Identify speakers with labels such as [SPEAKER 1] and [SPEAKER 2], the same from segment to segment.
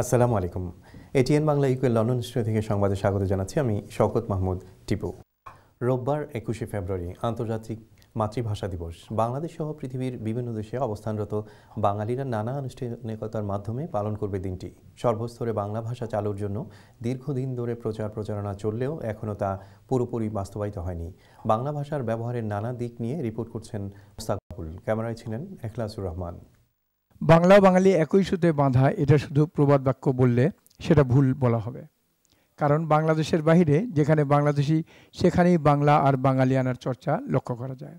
[SPEAKER 1] আসসালামু আলাইকুম। এটিএন বাংলা ইকুয়েল লন্ডন স্টুডিও থেকে সংবাদে স্বাগত জানাচ্ছি আমি শওকত মাহমুদ টিপু। রোববার 21শে ফেব্রুয়ারি আন্তর্জাতিক মাতৃভাষা দিবস। বাংলাদেশ সহ পৃথিবীর বিভিন্ন দেশে অবস্থানরত বাঙালিরা নানা আনুষ্ঠানিকতার মাধ্যমে পালন করবে দিনটি। সর্বস্তরে বাংলা ভাষা চালুর জন্য দীর্ঘদিন ধরে প্রচারণা চললেও এখনও তা পুরোপুরি বাস্তবায়িত হয়নি। বাংলা ভাষার ব্যবহারের নানা দিক নিয়ে রিপোর্ট করছেন মোস্তাকবুল। ক্যামেরায় ছিলেন এখলাসুর রহমান।
[SPEAKER 2] বাংলা বাঙালি একই সুতে বাঁধা, এটা শুধু প্রবাদ বাক্য বললে সেটা ভুল বলা হবে। কারণ বাংলাদেশের বাইরে যেখানে বাংলাদেশি সেখানেই বাংলা আর বাঙালিয়ানার চর্চা লক্ষ্য করা যায়।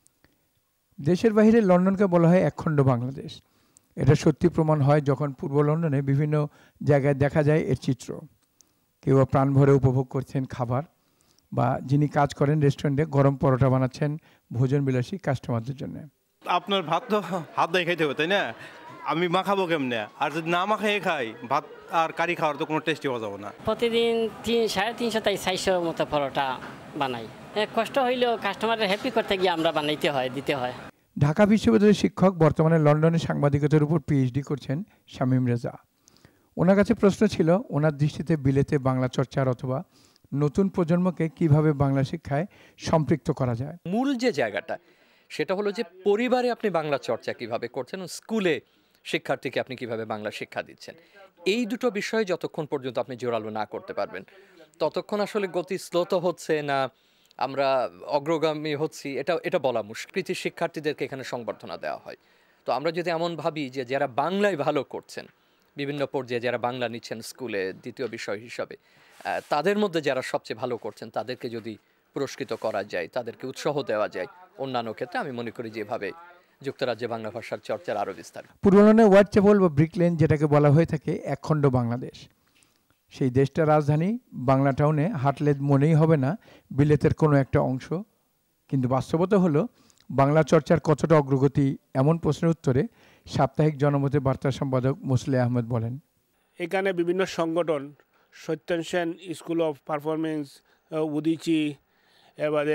[SPEAKER 2] দেশের বাইরে লন্ডনকে বলা হয় একখণ্ড বাংলাদেশ। এটা সত্যি প্রমাণ হয় যখন পূর্ব লন্ডনে বিভিন্ন জায়গায় দেখা যায় এর চিত্র। কেউ প্রাণ ভরে উপভোগ করছেন খাবার, বা যিনি কাজ করেন রেস্টুরেন্টে গরম পরোটা বানাচ্ছেন ভোজন বিলাসী কাস্টমারদের জন্য।
[SPEAKER 3] আপনার ভাত তো হাত দিয়ে খাইতে হবে, তাই না? আমি মাখাবো কেমনে? আর যদি না মাখাই খাই, ভাত আর কারি খাওয়ার তো কোনো টেস্টই পাওয়া যাবে না।
[SPEAKER 4] প্রতিদিন 350 তাই 400 মতো পরোটা বানাই। কষ্ট হইলেও কাস্টমারের হ্যাপি করতে গিয়ে আমরা বানাইতে হয়, দিতে হয়।
[SPEAKER 2] ঢাকা বিশ্ববিদ্যালয়ের শিক্ষক, বর্তমানে লন্ডনে সাংবাদিকতার উপর পিএইচডি করছেন শামীম রেজা। ওনার কাছে প্রশ্ন ছিল, ওনার দৃষ্টিতে বিলেতে বাংলা চর্চার অথবা নতুন প্রজন্মকে কিভাবে বাংলা শিক্ষায় সম্পৃক্ত করা যায়।
[SPEAKER 5] মূল যে জায়গাটা সেটা হলো যে পরিবারে আপনি বাংলা চর্চা কিভাবে করছেন, স্কুলে শিক্ষার্থীকে আপনি কিভাবে বাংলা শিক্ষা দিচ্ছেন। এই দুটো বিষয়ে যতক্ষণ পর্যন্ত আপনি জোরালো না করতে পারবেন ততক্ষণ আসলে গতি স্লো হচ্ছে না আমরা অগ্রগামী হচ্ছি এটা বলা মুশকিল। কৃতি শিক্ষার্থীদেরকে এখানে সংবর্ধনা দেওয়া হয়। তো আমরা যদি এমন ভাবি যে যারা বাংলায় ভালো করছেন, বিভিন্ন পর্যায়ে যারা বাংলা নিচ্ছেন স্কুলে দ্বিতীয় বিষয় হিসাবে, তাদের মধ্যে যারা সবচেয়ে ভালো করছেন তাদেরকে যদি পুরস্কৃত করা যায়, তাদেরকে উৎসাহ দেওয়া যায়, অন্যান্য ক্ষেত্রে আমি মনে করি যেভাবে যুক্তরাজ্যে বাংলা ভাষার চর্চার আরও বিস্তার।
[SPEAKER 2] পূর্ব লন্ডনে হোয়াইটচ্যাপেল বা ব্রিকলেন, যেটাকে বলা হয়ে থাকে একখণ্ড বাংলাদেশ, সেই দেশটার রাজধানী বাংলা টাউনে হাঁটলে মনেই হবে না বিলেতের কোনো একটা অংশ। কিন্তু বাস্তবতা হলো বাংলা চর্চার কতটা অগ্রগতি, এমন প্রশ্নের উত্তরে সাপ্তাহিক জনমতে বার্তা সম্পাদক মুসলে আহমেদ বলেন,
[SPEAKER 6] এখানে বিভিন্ন সংগঠন, Satyen Sen school of performance, Udichi, এবারে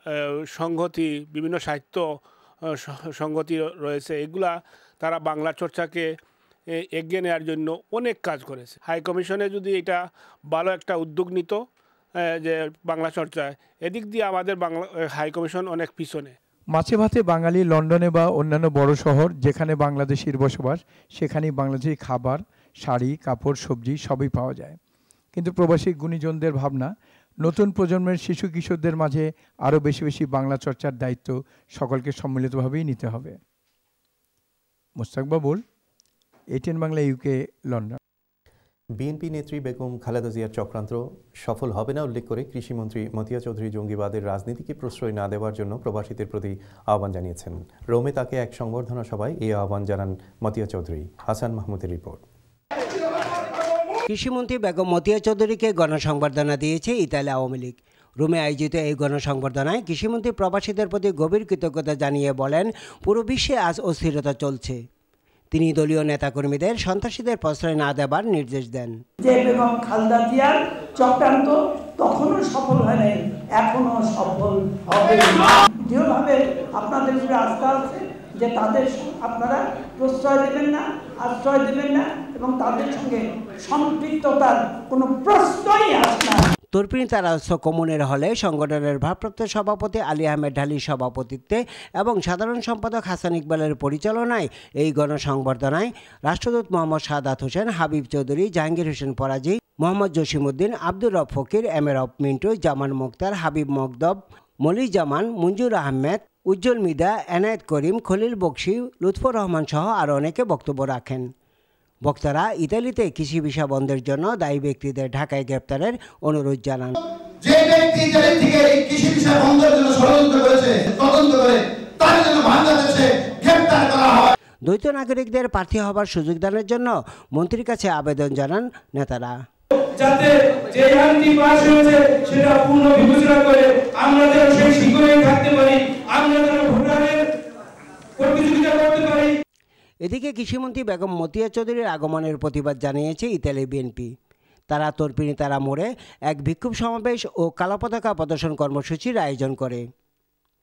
[SPEAKER 6] সংহতি, বিভিন্ন সাহিত্য সংগতি রয়েছে। এগুলা তারা বাংলা চর্চাকে এগিয়ে নেওয়ার জন্য অনেক কাজ করেছে। হাই কমিশনে যদি এটা ভালো একটা উদ্যোগ নিত যে বাংলা চর্চায়, এদিক দিয়ে আমাদের বাংলা হাই কমিশন অনেক পিছনে।
[SPEAKER 2] মাছে ভাতে বাঙালি লন্ডনে বা অন্যান্য বড় শহর যেখানে বাংলাদেশির বসবাস, সেখানেই বাংলাদেশি খাবার, শাড়ি, কাপড়, সবজি সবই পাওয়া যায়। কিন্তু প্রবাসী গুণীজনদের ভাবনা, নতুন প্রজন্মের শিশু কিশোরদের মাঝে আরও বেশি বেশি বাংলা চর্চার দায়িত্ব সকলকে সম্মিলিতভাবেই নিতে হবে। Mostakbul, ATN Bangla, UK, London.
[SPEAKER 1] BNP নেত্রী বেগম খালেদা জিয়ার চক্রান্ত সফল হবে না উল্লেখ করে কৃষিমন্ত্রী মতিয়া চৌধুরী জঙ্গিবাদের রাজনীতিকে প্রশ্রয় না দেওয়ার জন্য প্রবাসীদের প্রতি আহ্বান জানিয়েছেন। রোমে তাকে এক সংবর্ধনা সভায় এই আহ্বান জানান মতিয়া চৌধুরী। হাসান মাহমুদের রিপোর্ট।
[SPEAKER 7] কৃষিমন্ত্রী বেগম মতিয়া চৌধুরীকে গণসংবর্ধনা দিয়েছে ইতালি আওয়ামী লীগ। রোমে আয়োজিত এই গণসংবর্ধনায় কৃষিমন্ত্রী প্রবাসীদের প্রতি গভীর কৃতজ্ঞতা জানিয়ে বলেন, পুরো বিশ্বে আজ অস্থিরতা চলছে। তিনি দলীয় নেতাকর্মীদের সন্ত্রাসীদের প্রশ্রয় না দেবার নির্দেশ দেন।
[SPEAKER 8] যে বেগম খালেদা জিয়ার চক্রান্ত তখনও সফল হয় নাই, এখনো সফল হবে না। দৃঢ়ভাবে আপনাদের উপরে আস্থা আছে যে তাদের আপনারা প্রশ্রয় দেবেন না, আশ্রয় দেবেন না, এবং তাদের সঙ্গে সম্পৃক্ততার কোনো প্রশ্নই আসে না।
[SPEAKER 7] তর্পিনী তারাস্য কমুনের হলে সংগঠনের ভারপ্রাপ্ত সভাপতি আলী আহমেদ ঢালির সভাপতিত্বে এবং সাধারণ সম্পাদক হাসান ইকবালের পরিচালনায় এই গণসংবর্ধনায় রাষ্ট্রদূত মোহাম্মদ সাদাত হোসেন, হাবিব চৌধুরী, জাহাঙ্গীর হোসেন পরাজি, মোহাম্মদ জসিমউদ্দিন, আব্দুর রব ফকির, এম.এ. রব মিন্টু, জামান মুক্তার, হাবিব মকদব, মলি জামান, মঞ্জুর আহমেদ, উজ্জ্বল মিদা, এনায়েত করিম, খলিল বকশি, লুৎফর রহমান সহ আরও অনেকে বক্তব্য রাখেন। বক্তারা ইতালিতে কৃষি ভিসা বন্ধের জন্য দায়ী ব্যক্তিদের ঢাকায় গ্রেপ্তারের অনুরোধ জানান।
[SPEAKER 9] যে ব্যক্তি ইতালি থেকে এই কৃষি ভিসা বন্ধের জন্য ষড়যন্ত্র করেছে, তদন্ত করে তার জন্য বাংলাদেশে গ্রেপ্তার করা হয়।
[SPEAKER 7] দ্বৈত নাগরিকদের প্রার্থী হবার সুযোগ দানের জন্য মন্ত্রীর কাছে আবেদন জানান নেতারা।
[SPEAKER 10] যাতে যে আইনটি পাস হয়েছে সেটা পূর্ণ বিবেচনা করে আমরা যেন সেই শিখরে থাকতে পারি, আমরা যেন ভোটারের প্রতিযোগিতা করতে পারি।
[SPEAKER 7] এদিকে কৃষিমন্ত্রী বেগম মতিয়া চৌধুরীর আগমনের প্রতিবাদ জানিয়েছে ইতালি বিএনপি। তারা তর্পিনী তারা মোড়ে এক বিক্ষোভ সমাবেশ ও কালো পতাকা প্রদর্শন কর্মসূচির আয়োজন করে।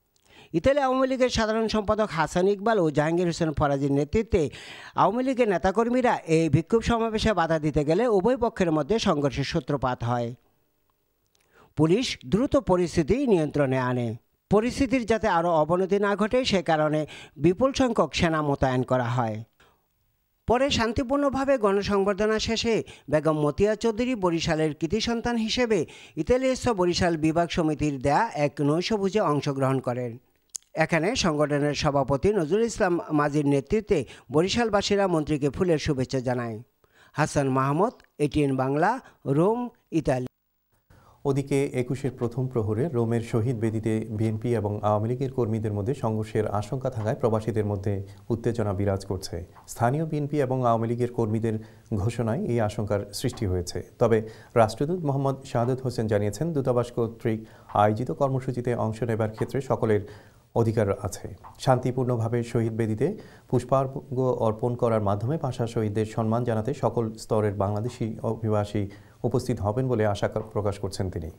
[SPEAKER 7] ইতালি আওয়ামী লীগের সাধারণ সম্পাদক হাসান ইকবাল ও জাহাঙ্গীর হোসেন ফরাজির নেতৃত্বে আওয়ামী লীগের নেতাকর্মীরা এই বিক্ষোভ সমাবেশে বাধা দিতে গেলে উভয় পক্ষের মধ্যে সংঘর্ষের সূত্রপাত হয়। পুলিশ দ্রুত পরিস্থিতি নিয়ন্ত্রণে আনে। পরিস্থিতির যাতে আরও অবনতি না ঘটে সে কারণে বিপুল সংখ্যক সেনা মোতায়েন করা হয়। পরে শান্তিপূর্ণভাবে গণসংবর্ধনা শেষে বেগম মতিয়া চৌধুরী বরিশালের কৃতি সন্তান হিসেবে ইতালিস্থ বরিশাল বিভাগ সমিতির দেয়া এক নৈশভোজে অংশগ্রহণ করেন। এখানে সংগঠনের সভাপতি নজরুল ইসলাম মাজির নেতৃত্বে বরিশালবাসীরা মন্ত্রীকে ফুলের শুভেচ্ছা জানায়। Hasan Mahmud, ATN Bangla, Rome, Italy.
[SPEAKER 1] ওদিকে 21-এর প্রথম প্রহরে রোমের শহীদ বেদিতে বিএনপি এবং আওয়ামী লীগের কর্মীদের মধ্যে সংঘর্ষের আশঙ্কা থাকায় প্রবাসীদের মধ্যে উত্তেজনা বিরাজ করছে। স্থানীয় বিএনপি এবং আওয়ামী লীগের কর্মীদের ঘোষণায় এই আশঙ্কার সৃষ্টি হয়েছে। তবে রাষ্ট্রদূত মোহাম্মদ শাহাদত হোসেন জানিয়েছেন, দূতাবাস কর্তৃক আয়োজিত কর্মসূচিতে অংশ নেবার ক্ষেত্রে সকলের অধিকার আছে। শান্তিপূর্ণভাবে শহীদ বেদিতে পুষ্পার্ঘ্য অর্পণ করার মাধ্যমে ভাষা শহীদদের সম্মান জানাতে সকল স্তরের বাংলাদেশি অভিবাসী উপস্থিত হবেন বলে আশা প্রকাশ করছেন তিনি।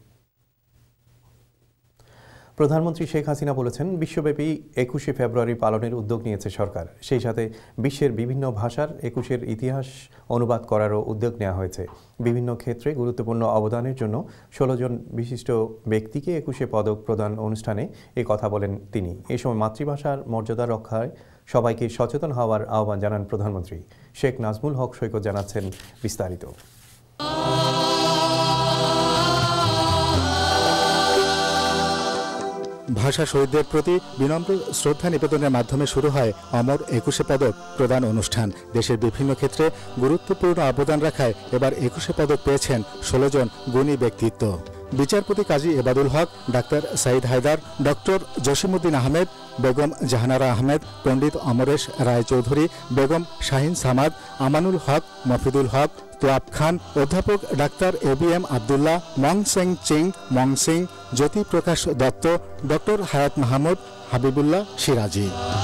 [SPEAKER 1] প্রধানমন্ত্রী শেখ হাসিনা বলেছেন, বিশ্বব্যাপী 21শে ফেব্রুয়ারি পালনের উদ্যোগ নিয়েছে সরকার। সেই সাথে বিশ্বের বিভিন্ন ভাষার 21-এর ইতিহাস অনুবাদ করারও উদ্যোগ নেওয়া হয়েছে। বিভিন্ন ক্ষেত্রে গুরুত্বপূর্ণ অবদানের জন্য 16 জন বিশিষ্ট ব্যক্তিকে 21শে পদক প্রদান অনুষ্ঠানে এ কথা বলেন তিনি। এ সময় মাতৃভাষার মর্যাদা রক্ষায় সবাইকে সচেতন হওয়ার আহ্বান জানান প্রধানমন্ত্রী। শেখ নাজমুল হক সৈকত জানাচ্ছেন বিস্তারিত।
[SPEAKER 11] ভাষা শহীদদের প্রতি বিনম্র শ্রদ্ধা নিবেদনের মাধ্যমে শুরু হয় অমর 21শে পদক প্রদান অনুষ্ঠান। দেশের বিভিন্ন ক্ষেত্রে গুরুত্বপূর্ণ অবদান রাখায় এবার 21শে পদক পেয়েছেন 16 জন গুণী ব্যক্তিত্ব। বিচারপতি কাজী এবাদুল হক, ডাক্তার সাইদ হায়দার, ডক্টর জসিমউদ্দিন আহমেদ, বেগম জাহানারা আহমেদ, পণ্ডিত অমরেশ রায় চৌধুরী, বেগম শাহিন সামাদ, আমানুল হক, মফিদুল হক, তোয়াব খান, অধ্যাপক ডাক্তার ABM আবদুল্লাহ, মং সেং চিং, মং সিং, জ্যোতি প্রকাশ দত্ত, ডক্টর হায়াত মাহমুদ, হাবিবুল্লাহ সিরাজি।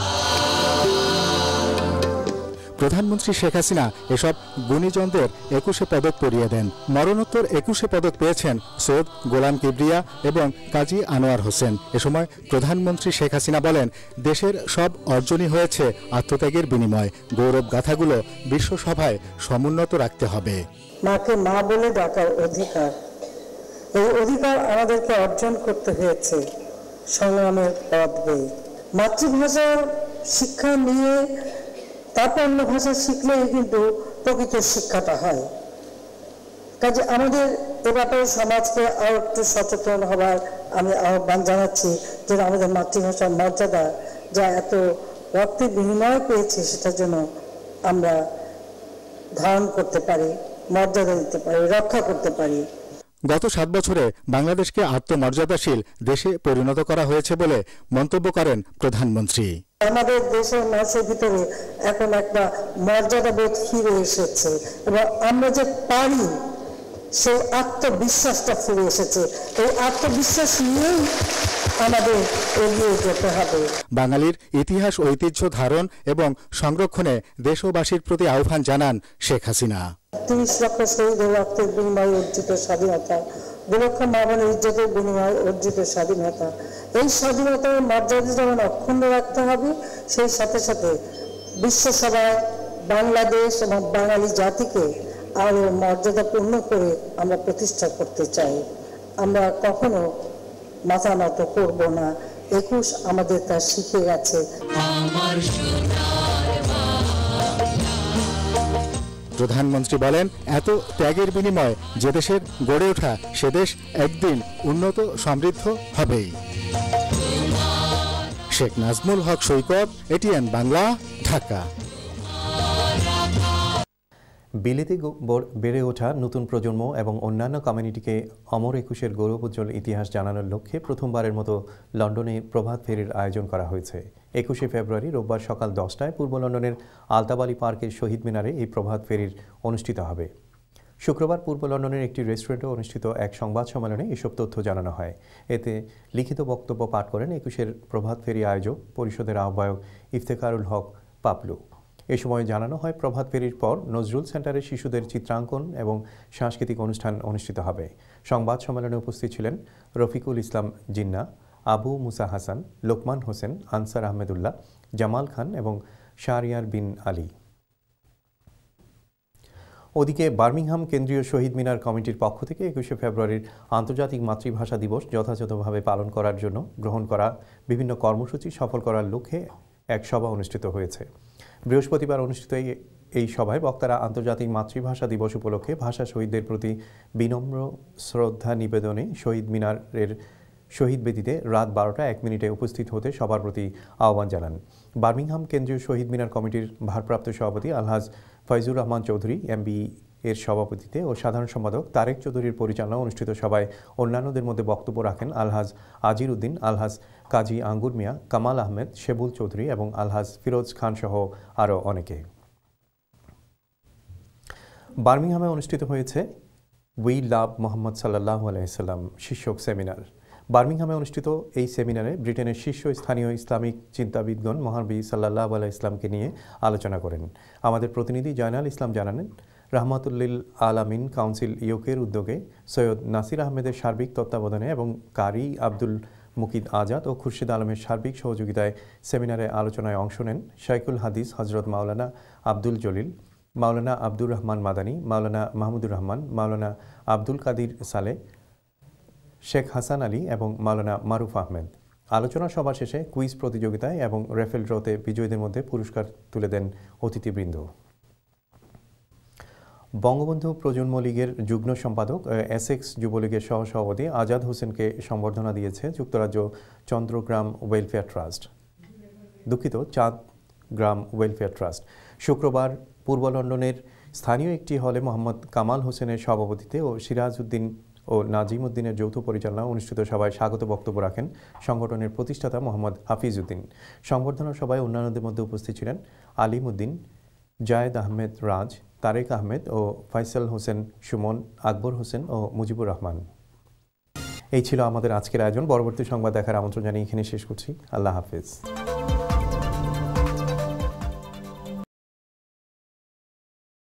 [SPEAKER 11] প্রধানমন্ত্রী শেখ হাসিনা এসব গুণীজনদের 21শে পদক পরিয়ে দেন। মরণোত্তর 21শে পদক পেয়েছেন সৈয়দ গোলাম কিবরিয়া এবং কাজী আনোয়ার হোসেন। এ সময় প্রধানমন্ত্রী শেখ হাসিনা বলেন, দেশের সব অর্জনই হয়েছে আত্মত্যাগের বিনিময়। গৌরব গাথাগুলো বিশ্বসভায় সমুন্নত রাখতে হবে।
[SPEAKER 12] মাকে মা বলে ডাকার অধিকার, এই অধিকার আমাদেরকে অর্জন করতে হয়েছে সংগ্রামের পথ বেয়ে। মাতৃভাষার শিক্ষা নিয়ে তারপর অন্য ভাষা শিখলেই কিন্তু প্রকৃত শিক্ষাটা হয়। কাজে আমাদের এ ব্যাপারে সমাজকে আরো একটু সচেতন হবার আমি আহ্বান জানাচ্ছি, যে আমাদের মাতৃভাষার মর্যাদা যা এত রক্তের বিনিময় পেয়েছে সেটা যেন আমরা ধারণ করতে পারি, মর্যাদা দিতে পারি, রক্ষা করতে পারি।
[SPEAKER 11] গত 7 বছরে বাংলাদেশকে আত্মমর্যাদাশীল দেশে পরিণত করা হয়েছে বলে মন্তব্য করেন প্রধানমন্ত্রী।
[SPEAKER 12] আমাদের দেশের মানুষের ভিতরে এখন একটা মর্যাদাবোধ ফিরে এসেছে এবং আমরা যে পারি সেই আত্মবিশ্বাসটা ফিরে এসেছে। এই আত্মবিশ্বাস নিয়েই আমাদের এগিয়ে যেতে হবে।
[SPEAKER 11] বাঙালির ইতিহাস ঐতিহ্য ধারণ এবং সংরক্ষণে দেশবাসীর প্রতি আহ্বান জানান শেখ হাসিনা।
[SPEAKER 12] 30 লক্ষ শহীদের রক্তের বিনিময়ে অর্জিত স্বাধীনতা, 2 লক্ষ মা-বোনের ইজ্জতের বিনিময়ে অর্জিত স্বাধীনতা, এই স্বাধীনতার মর্যাদা যেমন অক্ষুণ্ণ রাখতে হবে, সেই সাথে সাথে বিশ্বসভায় বাংলাদেশ এবং বাঙালি জাতিকে আরো মর্যাদাপূর্ণ করে আমরা প্রতিষ্ঠা করতে চাই। আমরা কখনো মাথা নত করব না। 21 আমাদের তা শিখে গেছে।
[SPEAKER 11] প্রধানমন্ত্রী বলেন, এত ত্যাগের বিনিময়ে যে দেশের গড়ে ওঠা সে দেশ একদিন উন্নত সমৃদ্ধ হবেই। শেখ নাজমুল হক সৈকত, ATN বাংলা, ঢাকা।
[SPEAKER 1] বিলেতে বেড়ে ওঠা নতুন প্রজন্ম এবং অন্যান্য কমিউনিটিকে অমর 21-এর গৌরবোজ্জ্বল ইতিহাস জানানোর লক্ষ্যে প্রথমবারের মতো লন্ডনে প্রভাত ফেরির আয়োজন করা হয়েছে। 21শে ফেব্রুয়ারি রোববার সকাল 10টায় পূর্ব লন্ডনের আলতাবালি পার্কের শহীদ মিনারে এই প্রভাত ফেরির অনুষ্ঠিত হবে। শুক্রবার পূর্ব লন্ডনের একটি রেস্টুরেন্টে অনুষ্ঠিত এক সংবাদ সম্মেলনে এসব তথ্য জানানো হয়। এতে লিখিত বক্তব্য পাঠ করেন 21-এর প্রভাত ফেরি আয়োজক পরিষদের আহ্বায়ক ইফতেখারুল হক পাপলু। এ সময় জানানো হয়, প্রভাত ফেরির পর নজরুল সেন্টারে শিশুদের চিত্রাঙ্কন এবং সাংস্কৃতিক অনুষ্ঠান অনুষ্ঠিত হবে। সংবাদ সম্মেলনে উপস্থিত ছিলেন রফিকুল ইসলাম জিন্না, আবু মুসা হাসান, লোকমান হোসেন, আনসার আহমেদুল্লাহ, জামাল খান এবং শাহরিয়ার বিন আলী। ওদিকে বার্মিংহাম কেন্দ্রীয় শহীদ মিনার কমিটির পক্ষ থেকে 21শে ফেব্রুয়ারির আন্তর্জাতিক মাতৃভাষা দিবস যথাযথভাবে পালন করার জন্য গ্রহণ করা বিভিন্ন কর্মসূচি সফল করার লক্ষ্যে এক সভা অনুষ্ঠিত হয়েছে। বৃহস্পতিবার অনুষ্ঠিত এই সভায় বক্তারা আন্তর্জাতিক মাতৃভাষা দিবস উপলক্ষে ভাষা শহীদদের প্রতি বিনম্র শ্রদ্ধা নিবেদনে শহীদ মিনারের শহীদ বেদিতে রাত 12টা 1 মিনিটে উপস্থিত হতে সবার প্রতি আহ্বান জানান। বার্মিংহাম কেন্দ্রীয় শহীদ মিনার কমিটির ভারপ্রাপ্ত সভাপতি আলহাজ ফয়জুর রহমান চৌধুরী এমবি এর সভাপতিত্বে ও সাধারণ সম্পাদক তারেক চৌধুরীর পরিচালনায় অনুষ্ঠিত সভায় অন্যান্যদের মধ্যে বক্তব্য রাখেন আলহাজ আজির উদ্দিন, আলহাজ কাজী আঙ্গুর মিয়া, কামাল আহমেদ, শেবুল চৌধুরী এবং আলহাজ ফিরোজ খান সহ আরও অনেকে। বার্মিংহামে অনুষ্ঠিত হয়েছে উই লাভ মোহাম্মদ সাল্লাল্লাহু আলাইহি সাল্লাম শীর্ষক সেমিনার। বার্মিংহামে অনুষ্ঠিত এই সেমিনারে ব্রিটেনের শীর্ষস্থানীয় ইসলামিক চিন্তাবিদগণ মহানবী সাল্লাল্লাহু আলাইহি ইসলামকে নিয়ে আলোচনা করেন। আমাদের প্রতিনিধি জয়নাল ইসলাম জানালেন, রাহমাতুল্লিল আলামিন কাউন্সিল ইউকের উদ্যোগে সৈয়দ নাসির আহমেদের সার্বিক তত্ত্বাবধানে এবং কারি আব্দুল মুকিদ আজাদ ও খুরশিদ আলমের সার্বিক সহযোগিতায় সেমিনারে আলোচনায় অংশ নেন শাইখুল হাদিস হজরত মাওলানা আব্দুল জলিল, মাওলানা আব্দুর রহমান মাদানী, মাওলানা মাহমুদুর রহমান, মাওলানা আব্দুল কাদির সালে, শেখ হাসান আলী এবং মাওলানা মারুফ আহমেদ। আলোচনা সভা শেষে কুইজ প্রতিযোগিতায় এবং রেফেল ড্রতে বিজয়ীদের মধ্যে পুরস্কার তুলে দেন অতিথিবৃন্দ। বঙ্গবন্ধু প্রজন্ম লীগের যুগ্ম সম্পাদক এসেক্স যুবলীগের সহসভাপতি আজাদ হোসেনকে সম্বর্ধনা দিয়েছে যুক্তরাজ্য Chandragram welfare trust. Chandgram welfare trust শুক্রবার পূর্ব লন্ডনের স্থানীয় একটি হলে মোহাম্মদ কামাল হোসেনের সভাপতিত্বে ও সিরাজ উদ্দিন ও নাজিম উদ্দিনের যৌথ পরিচালনায় অনুষ্ঠিত সভায় স্বাগত বক্তব্য রাখেন সংগঠনের প্রতিষ্ঠাতা মোহাম্মদ হাফিজ উদ্দিন। সংবর্ধনা সভায় অন্যান্যদের মধ্যে উপস্থিত ছিলেন আলিম উদ্দিন, জায়েদ আহমেদ রাজ, তারেক আহমেদ ও ফয়সাল হোসেন সুমন, আকবর হোসেন ও মুজিবুর রহমান। এই ছিল আমাদের আজকের আয়োজন। পরবর্তী সংবাদ দেখার আমন্ত্রণ জানিয়ে এখানে শেষ করছি। আল্লাহ হাফেজ।